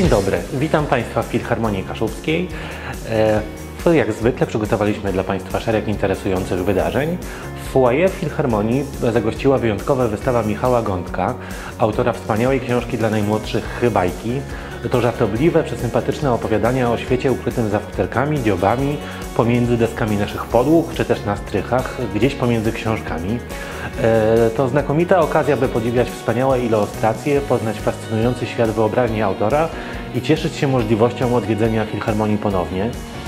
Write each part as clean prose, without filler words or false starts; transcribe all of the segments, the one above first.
Dzień dobry, witam Państwa w Filharmonii Kaszubskiej. Jak zwykle przygotowaliśmy dla Państwa szereg interesujących wydarzeń. W foyer Filharmonii zagościła wyjątkowa wystawa Michała Gądka, autora wspaniałej książki dla najmłodszych Bajki. To żartobliwe, przesympatyczne opowiadania o świecie ukrytym za futerkami, dziobami, pomiędzy deskami naszych podłóg, czy też na strychach, gdzieś pomiędzy książkami. To znakomita okazja, by podziwiać wspaniałe ilustracje, poznać fascynujący świat wyobraźni autora i cieszyć się możliwością odwiedzenia Filharmonii ponownie.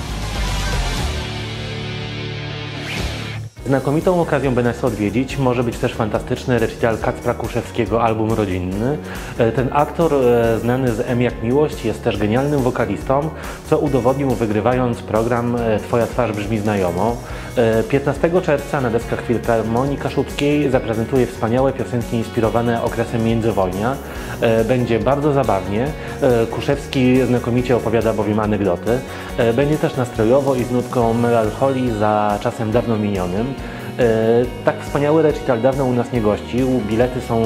Znakomitą okazją, by nas odwiedzić, może być też fantastyczny recital Kacpra Kuszewskiego Album rodzinny. Ten aktor, znany z M jak miłość, jest też genialnym wokalistą, co udowodnił, wygrywając program Twoja twarz brzmi znajomo. 15 czerwca na deskach Filharmonii Kaszubskiej zaprezentuje wspaniałe piosenki inspirowane okresem międzywojnia. Będzie bardzo zabawnie. Kuszewski znakomicie opowiada bowiem anegdoty. Będzie też nastrojowo i z nutką melancholii za czasem dawno minionym. Tak wspaniały recital dawno u nas nie gościł. Bilety są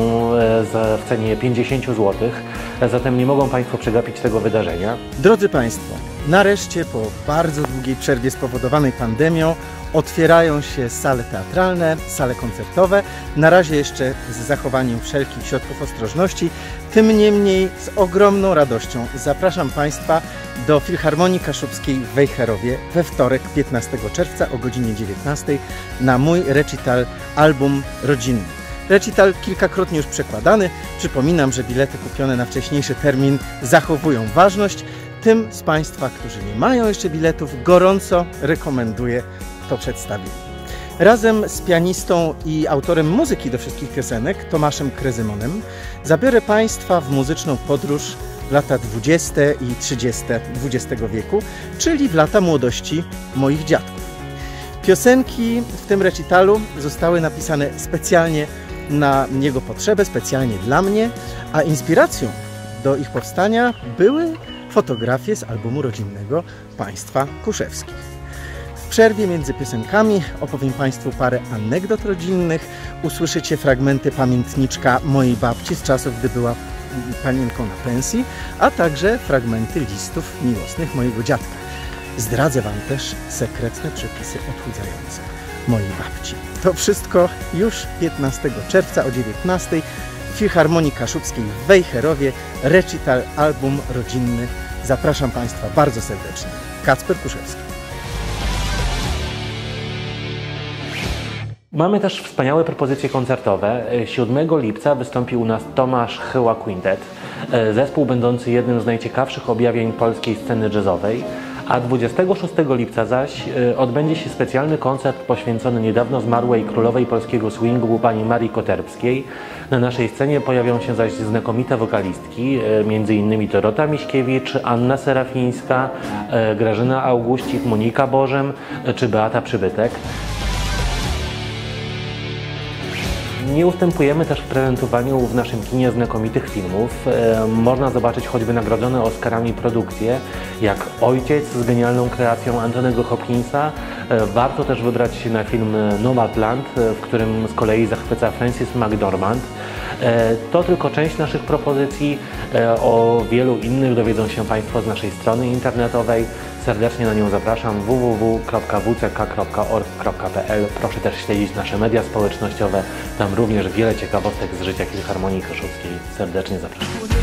w cenie 50 zł, zatem nie mogą Państwo przegapić tego wydarzenia. Drodzy Państwo, nareszcie po bardzo długiej przerwie spowodowanej pandemią otwierają się sale teatralne, sale koncertowe, na razie jeszcze z zachowaniem wszelkich środków ostrożności. Tym niemniej z ogromną radością zapraszam Państwa do Filharmonii Kaszubskiej w Wejherowie we wtorek 15 czerwca o godzinie 19 na mój recital Album rodzinny. Recital kilkakrotnie już przekładany. Przypominam, że bilety kupione na wcześniejszy termin zachowują ważność. Tym z Państwa, którzy nie mają jeszcze biletów, gorąco rekomenduję to przedstawienie. Razem z pianistą i autorem muzyki do wszystkich piosenek, Tomaszem Krezymonem, zabiorę Państwa w muzyczną podróż w lata 20. i 30. XX wieku, czyli w lata młodości moich dziadków. Piosenki w tym recitalu zostały napisane specjalnie na jego potrzebę, specjalnie dla mnie, a inspiracją do ich powstania były fotografie z albumu rodzinnego państwa Kuszewskich. W przerwie między piosenkami opowiem Państwu parę anegdot rodzinnych, usłyszycie fragmenty pamiętniczka mojej babci z czasów, gdy była panienką na pensji, a także fragmenty listów miłosnych mojego dziadka. Zdradzę Wam też sekretne przepisy odchudzające mojej babci. To wszystko już 15 czerwca o 19 w Filharmonii Kaszubskiej w Wejherowie, recital Album rodzinny. Zapraszam Państwa bardzo serdecznie. Kacper Kuszewski. Mamy też wspaniałe propozycje koncertowe. 7 lipca wystąpi u nas Tomasz Chyła Quintet, zespół będący jednym z najciekawszych objawień polskiej sceny jazzowej. A 26 lipca zaś odbędzie się specjalny koncert poświęcony niedawno zmarłej królowej polskiego swingu pani Marii Koterbskiej. Na naszej scenie pojawią się zaś znakomite wokalistki, m.in. Dorota Miśkiewicz, Anna Serafińska, Grażyna Augustik, Monika Bożem czy Beata Przybytek. Nie ustępujemy też w prezentowaniu w naszym kinie znakomitych filmów. Można zobaczyć choćby nagrodzone Oscarami produkcje, jak Ojciec z genialną kreacją Antonego Hopkinsa. Warto też wybrać się na film Nomadland, w którym z kolei zachwyca Frances McDormand. To tylko część naszych propozycji. O wielu innych dowiedzą się Państwo z naszej strony internetowej. Serdecznie na nią zapraszam www.wck.org.pl. Proszę też śledzić nasze media społecznościowe. Tam również wiele ciekawostek z życia Filharmonii Kaszubskiej. Serdecznie zapraszam.